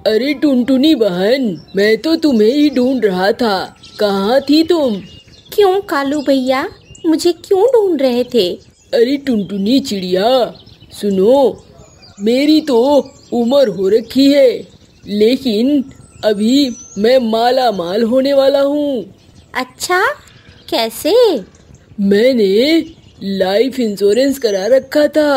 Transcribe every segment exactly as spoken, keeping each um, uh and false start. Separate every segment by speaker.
Speaker 1: अरे टुनटुनी बहन, मैं तो तुम्हें ही ढूंढ रहा था। कहाँ थी तुम?
Speaker 2: क्यों कालू भैया, मुझे क्यों ढूंढ रहे थे?
Speaker 1: अरे टुनटुनी चिड़िया सुनो, मेरी तो उम्र हो रखी है, लेकिन अभी मैं माला माल होने वाला हूँ।
Speaker 2: अच्छा, कैसे?
Speaker 1: मैंने लाइफ इंश्योरेंस करा रखा था।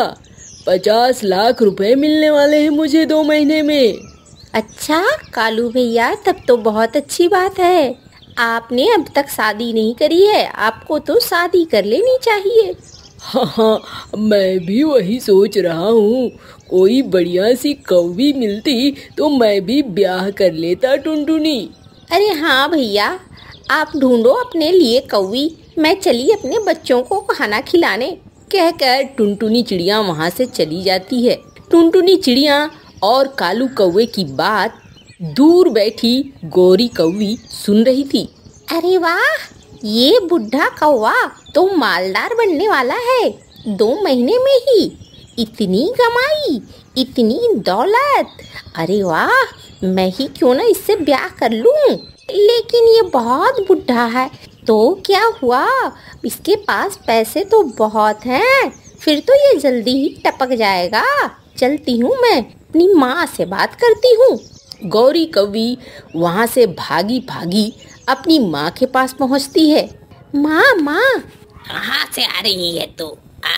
Speaker 1: पचास लाख रुपए मिलने वाले हैं मुझे दो महीने में।
Speaker 2: अच्छा कालू भैया, तब तो बहुत अच्छी बात है। आपने अब तक शादी नहीं करी है, आपको तो शादी कर लेनी चाहिए।
Speaker 1: हाँ हाँ, मैं भी वही सोच रहा हूँ। कोई बढ़िया सी कौवी मिलती तो मैं भी ब्याह कर लेता टुनटुनी।
Speaker 2: अरे हाँ भैया, आप ढूंढो अपने लिए कौवी, मैं चली अपने बच्चों को खाना खिलाने। कहकर टुनटुनी चिड़िया वहाँ से चली जाती है। टुनटुनी चिड़िया और कालू कौवे की बात दूर बैठी गोरी कौवी सुन रही थी। अरे वाह, ये बुढ़ा कौवा तो मालदार बनने वाला है। दो महीने में ही इतनी कमाई, इतनी दौलत। अरे वाह, मैं ही क्यों ना इससे ब्याह कर लूं। लेकिन ये बहुत बुढ़ा है, तो क्या हुआ, इसके पास पैसे तो बहुत हैं, फिर तो ये जल्दी ही टपक जाएगा। चलती हूँ, मैं अपनी माँ से बात करती हूँ। गौरी कौवी वहाँ से भागी भागी अपनी माँ के पास पहुँचती है। माँ माँ,
Speaker 3: कहाँ से आ रही है तू?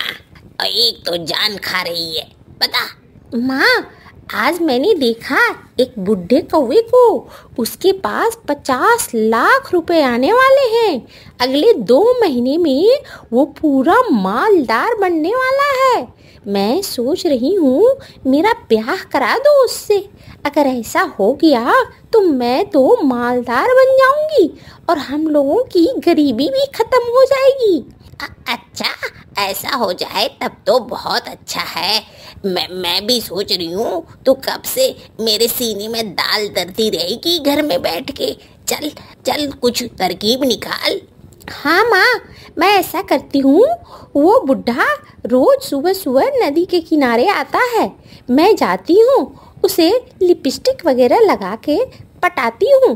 Speaker 3: आ, एक तो जान खा रही है, बता।
Speaker 2: माँ, आज मैंने देखा एक बुढ़े कौवे को, उसके पास पचास लाख रुपए आने वाले हैं। अगले दो महीने में वो पूरा मालदार बनने वाला है। मैं सोच रही हूँ मेरा ब्याह करा दो उससे। अगर ऐसा हो गया तो मैं तो मालदार बन जाऊंगी और हम लोगों की गरीबी भी खत्म हो जाएगी।
Speaker 3: अच्छा, ऐसा हो जाए तब तो बहुत अच्छा है। मैं मैं भी सोच रही हूँ, तू कब से मेरे सीने में दाल दरती रहेगी घर में बैठ के। चल चल, कुछ तरकीब निकाल।
Speaker 2: हाँ माँ, मैं ऐसा करती हूँ। वो बुढ़ा रोज सुबह सुबह नदी के किनारे आता है, मैं जाती हूँ, उसे लिपस्टिक वगैरह लगा के पटाती हूँ।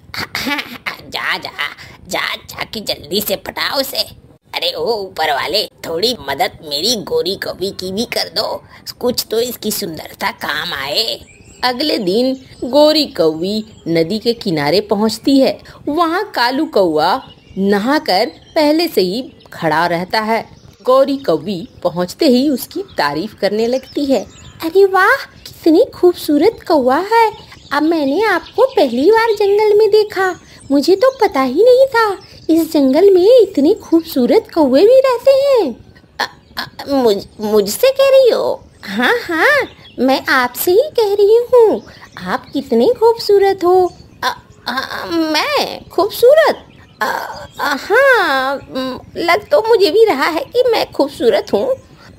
Speaker 3: जा जा जा जाके जल्दी से पटा उसे। अरे ओ ऊपर वाले, थोड़ी मदद मेरी गोरी कौवी की भी कर दो, कुछ तो इसकी सुंदरता काम आए।
Speaker 2: अगले दिन गोरी कौवी नदी के किनारे पहुंचती है। वहां कालू कौवा नहाकर पहले से ही खड़ा रहता है। गौरी कौवी पहुंचते ही उसकी तारीफ करने लगती है। अरे वाह, कितनी खूबसूरत कौवा है। अब मैंने आपको पहली बार जंगल में देखा, मुझे तो पता ही नहीं था इस जंगल में इतने खूबसूरत कौवे भी रहते हैं।
Speaker 3: मुझ मुझसे कह रही हो?
Speaker 2: हाँ हाँ, मैं आपसे ही कह रही हूँ। आप कितने खूबसूरत हो।
Speaker 3: आ, आ, मैं खूबसूरत?
Speaker 2: हाँ, लग तो मुझे भी रहा है कि मैं खूबसूरत हूँ।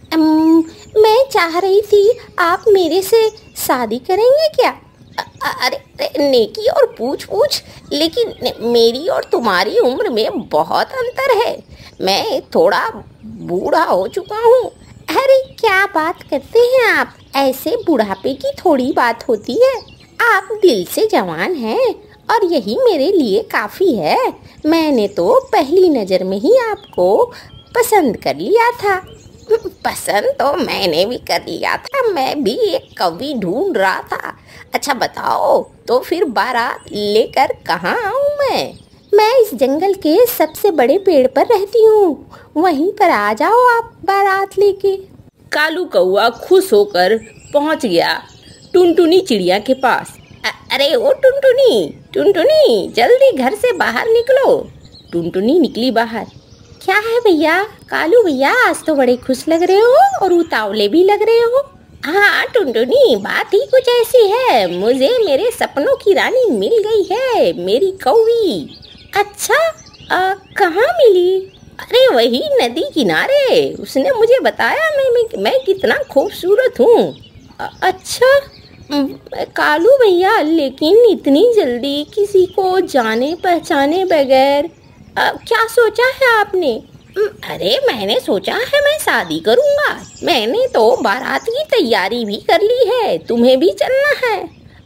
Speaker 2: मैं चाह रही थी, आप मेरे से शादी करेंगे क्या?
Speaker 3: अरे नेकी और पूछ पूछ, लेकिन मेरी और तुम्हारी उम्र में बहुत अंतर है। मैं थोड़ा बूढ़ा हो चुका हूँ।
Speaker 2: अरे क्या बात करते हैं आप, ऐसे बुढ़ापे की थोड़ी बात होती है। आप दिल से जवान हैं और यही मेरे लिए काफ़ी है। मैंने तो पहली नज़र में ही आपको पसंद कर लिया था।
Speaker 3: पसंद तो मैंने भी कर लिया था, मैं भी एक कवि ढूंढ रहा था। अच्छा बताओ, तो फिर बारात लेकर कहाँ आऊँ मैं?
Speaker 2: मैं इस जंगल के सबसे बड़े पेड़ पर रहती हूँ, वहीं पर आ जाओ आप बारात लेके।
Speaker 1: कालू कौवा खुश होकर पहुँच गया टुनटुनी चिड़िया के पास।
Speaker 3: अरे ओ टुनटुनी, टुनटुनी जल्दी घर से बाहर निकलो।
Speaker 1: टुनटुनी निकली बाहर।
Speaker 2: क्या है भैया? कालू भैया, आज तो बड़े खुश लग रहे हो और उतावले भी लग रहे हो।
Speaker 3: हाँ टुनटुनी, बात ही कुछ ऐसी है, मुझे मेरे सपनों की रानी मिल गई है, मेरी कौवी।
Speaker 2: अच्छा, कहाँ मिली?
Speaker 3: अरे वही नदी किनारे, उसने मुझे बताया मैं मैं, मैं कितना खूबसूरत हूँ।
Speaker 2: अच्छा कालू भैया, लेकिन इतनी जल्दी किसी को जाने पहचाने बगैर क्या सोचा है आपने?
Speaker 3: अरे मैंने सोचा है मैं शादी करूँगा। मैंने तो बारात की तैयारी भी कर ली है, तुम्हें भी चलना है?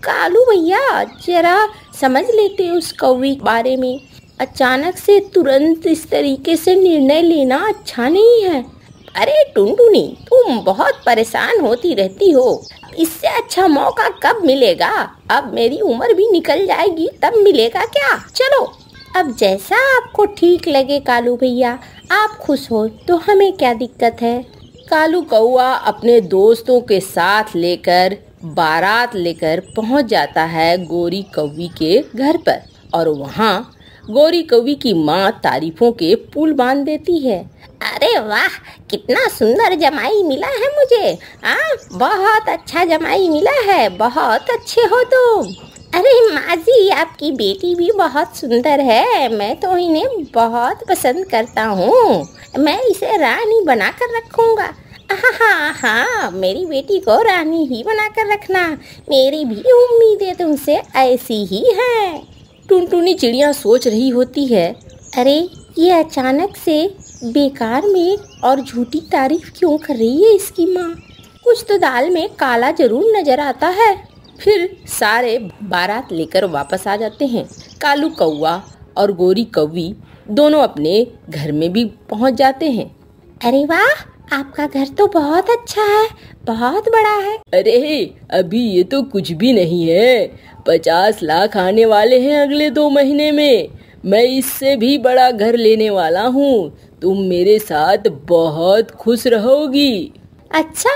Speaker 2: कालू भैया जरा समझ लेते उस कौवी के बारे में। अचानक से तुरंत इस तरीके से निर्णय लेना अच्छा नहीं है।
Speaker 3: अरे टुनटुनी, तुम बहुत परेशान होती रहती हो, इससे अच्छा मौका कब मिलेगा? अब मेरी उम्र भी निकल जाएगी तब मिलेगा क्या? चलो
Speaker 2: अब जैसा आपको ठीक लगे कालू भैया, आप खुश हो तो हमें क्या दिक्कत है।
Speaker 1: कालू कौआ अपने दोस्तों के साथ लेकर बारात लेकर पहुंच जाता है गोरी कौवी के घर पर और वहां गोरी कौवी की माँ तारीफों के पुल बांध देती है।
Speaker 3: अरे वाह, कितना सुंदर जमाई मिला है मुझे। आ, बहुत अच्छा जमाई मिला है, बहुत अच्छे हो तुम। अरे माँ जी, आपकी बेटी भी बहुत सुंदर है, मैं तो इन्हें बहुत पसंद करता हूँ, मैं इसे रानी बना कर रखूँगा। हाँ हाँ, मेरी बेटी को रानी ही बना कर रखना, मेरी भी उम्मीदें तुमसे ऐसी ही हैं।
Speaker 2: टुनटुनी चिड़िया सोच रही होती है, अरे ये अचानक से बेकार में और झूठी तारीफ क्यों कर रही है इसकी माँ। कुछ तो दाल में काला जरूर नजर आता है।
Speaker 1: फिर सारे बारात लेकर वापस आ जाते हैं। कालू कौआ और गोरी कौवी दोनों अपने घर में भी पहुंच जाते हैं।
Speaker 2: अरे वाह, आपका घर तो बहुत अच्छा है, बहुत बड़ा है।
Speaker 1: अरे अभी ये तो कुछ भी नहीं है, पचास लाख आने वाले हैं अगले दो महीने में। मैं इससे भी बड़ा घर लेने वाला हूँ, तुम मेरे साथ बहुत खुश रहोगी।
Speaker 2: अच्छा,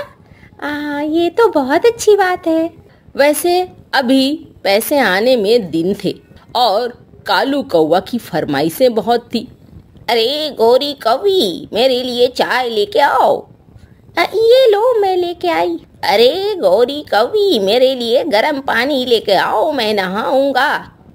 Speaker 2: आ, ये तो बहुत अच्छी बात है।
Speaker 1: वैसे अभी पैसे आने में दिन थे और कालू कौवा की फरमाइशें बहुत थी।
Speaker 3: अरे गोरी कौवी, मेरे लिए चाय लेके आओ।
Speaker 2: आ, ये लो, मैं लेके आई।
Speaker 3: अरे गोरी कौवी, मेरे लिए गर्म पानी लेके आओ, मैं नहाऊंगा।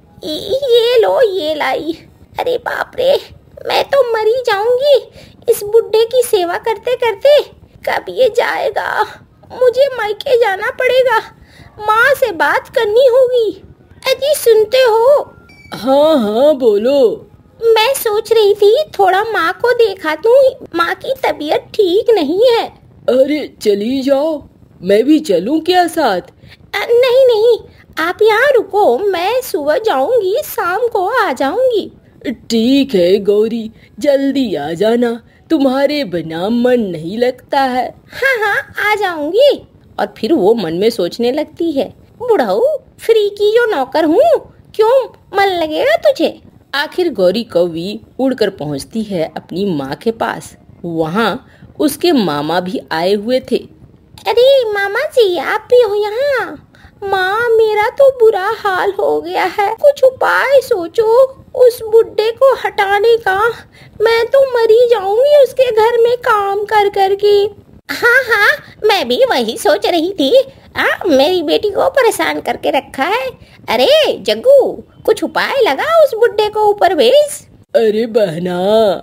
Speaker 2: ये लो, ये लाई। अरे बाप रे, मैं तो मरी जाऊंगी इस बुड्ढे की सेवा करते करते। कब ये जाएगा? मुझे मायके जाना पड़ेगा, माँ से बात करनी होगी। अजी सुनते हो?
Speaker 1: हाँ हाँ बोलो।
Speaker 2: मैं सोच रही थी थोड़ा माँ को देखा दूं, माँ की तबीयत ठीक नहीं है।
Speaker 1: अरे चली जाओ, मैं भी चलूं क्या साथ?
Speaker 2: आ, नहीं नहीं, आप यहाँ रुको, मैं सुबह जाऊंगी, शाम को आ जाऊंगी।
Speaker 1: ठीक है गौरी, जल्दी आ जाना, तुम्हारे बिना मन नहीं लगता है।
Speaker 2: हाँ हाँ, आ जाऊंगी।
Speaker 1: और फिर वो मन में सोचने लगती है,
Speaker 2: बुढ़ऊ, फ्री की जो नौकर हूँ, क्यों मन लगेगा तुझे।
Speaker 1: आखिर गौरी कौवी उड़कर पहुँचती है अपनी माँ के पास। वहाँ उसके मामा भी आए हुए थे।
Speaker 2: अरे मामा जी, आप भी हो यहाँ? माँ, मेरा तो बुरा हाल हो गया है, कुछ उपाय सोचो उस बुड्ढे को हटाने का। मैं तो मरी जाऊंगी उसके घर में काम कर कर के।
Speaker 3: हाँ हाँ, मैं भी वही सोच रही थी। आ, मेरी बेटी को परेशान करके रखा है। अरे जग्गू, कुछ उपाय लगा उस बुड्ढे को ऊपर भेज।
Speaker 1: अरे बहना,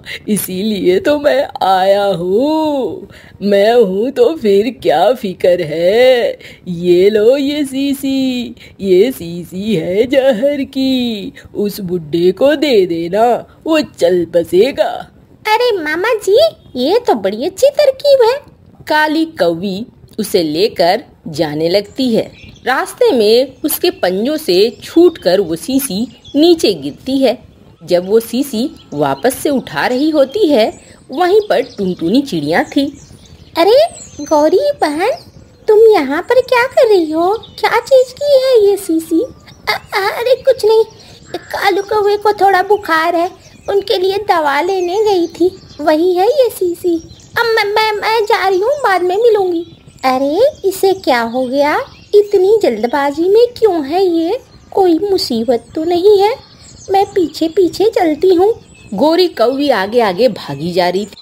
Speaker 1: इसीलिए तो मैं आया हूँ। मैं हूँ तो फिर क्या फिक्र है। ये लो ये सीसी, ये सीसी है जहर की, उस बुड्ढे को दे देना, वो चल बसेगा।
Speaker 2: अरे मामा जी, ये तो बड़ी अच्छी तरकीब है।
Speaker 1: काली कौवी उसे लेकर जाने लगती है। रास्ते में उसके पंजों से छूटकर वो सीसी नीचे गिरती है। जब वो सीसी वापस से उठा रही होती है, वहीं पर टुनटुनी चिड़िया थी।
Speaker 2: अरे गौरी बहन, तुम यहाँ पर क्या कर रही हो? क्या चीज की है ये सीसी? आ, अरे कुछ नहीं, कालू कौवे को थोड़ा बुखार है, उनके लिए दवा लेने गई थी, वही है ये सीसी। अब मैं मैं, मैं जा रही हूँ, बाद में मिलूंगी। अरे इसे क्या हो गया? इतनी जल्दबाजी में क्यों है ये? कोई मुसीबत तो नहीं है? मैं पीछे पीछे चलती हूँ।
Speaker 1: गोरी कौवी आगे आगे भागी जा रही थी।